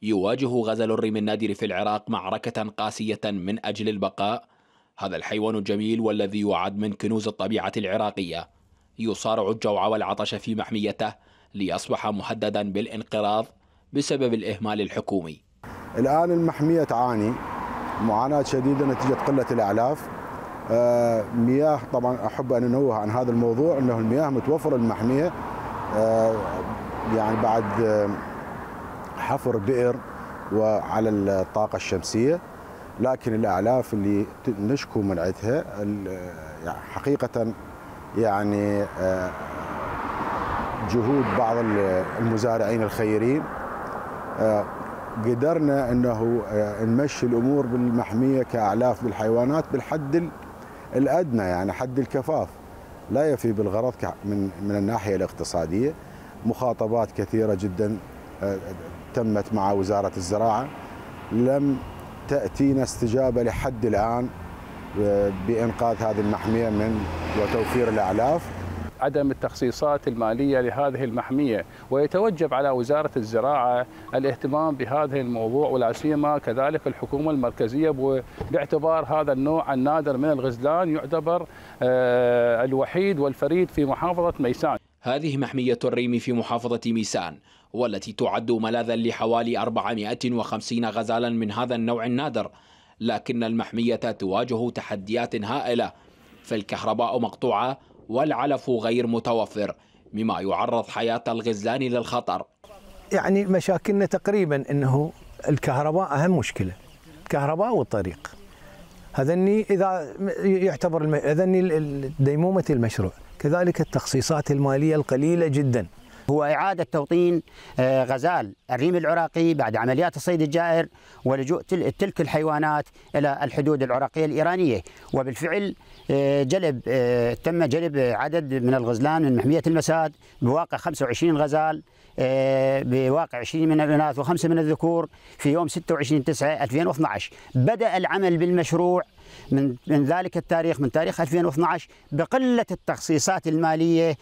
يواجه غزل الريم النادر في العراق معركة قاسية من أجل البقاء. هذا الحيوان الجميل والذي يعد من كنوز الطبيعة العراقية يصارع الجوع والعطش في محميته ليصبح مهددا بالانقراض بسبب الإهمال الحكومي. الآن المحمية تعاني معاناة شديدة نتيجة قلة الأعلاف. مياه، طبعا أحب أن أنوه عن هذا الموضوع أنه المياه متوفرة المحمية يعني بعد حفر بئر وعلى الطاقة الشمسية، لكن الأعلاف اللي نشكو منعتها حقيقة يعني جهود بعض المزارعين الخيرين قدرنا أنه نمشي الأمور بالمحمية كأعلاف بالحيوانات بالحد الأدنى، يعني حد الكفاف لا يفي بالغرض من الناحية الاقتصادية. مخاطبات كثيرة جدا تمت مع وزارة الزراعة، لم تأتينا استجابة لحد الآن بإنقاذ هذه المحمية من وتوفير الأعلاف. عدم التخصيصات المالية لهذه المحمية، ويتوجب على وزارة الزراعة الاهتمام بهذا الموضوع، ولا سيما كذلك الحكومة المركزية، باعتبار هذا النوع النادر من الغزلان يعتبر الوحيد والفريد في محافظة ميسان. هذه محمية الريم في محافظة ميسان، والتي تعد ملاذا لحوالي 450 غزالا من هذا النوع النادر، لكن المحمية تواجه تحديات هائلة، فالكهرباء مقطوعة والعلف غير متوفر، مما يعرض حياة الغزلان للخطر. يعني مشاكلنا تقريبا انه الكهرباء اهم مشكلة، الكهرباء والطريق. هذني اذا يعتبر هذني ديمومة المشروع، كذلك التخصيصات المالية القليلة جدا. هو إعادة توطين غزال الريم العراقي بعد عمليات الصيد الجائر ولجوء تلك الحيوانات إلى الحدود العراقية الإيرانية، وبالفعل تم جلب عدد من الغزلان من محمية المساد بواقع 25 غزال بواقع 20 من الإناث و5 من الذكور في يوم 26/9/2012. بدأ العمل بالمشروع من ذلك التاريخ، من تاريخ 2012، بقلة التخصيصات المالية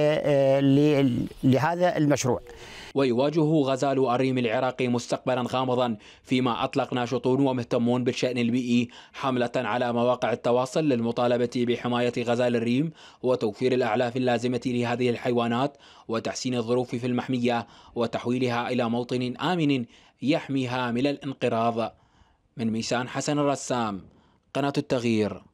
لهذا المشروع. ويواجه غزال الريم العراقي مستقبلا غامضا، فيما أطلق ناشطون ومهتمون بالشأن البيئي حملة على مواقع التواصل للمطالبة بحماية غزال الريم وتوفير الأعلاف اللازمة لهذه الحيوانات وتحسين الظروف في المحمية وتحويلها إلى موطن آمن يحميها من الانقراض. من ميسان، حسن الرسام، قناة التغيير.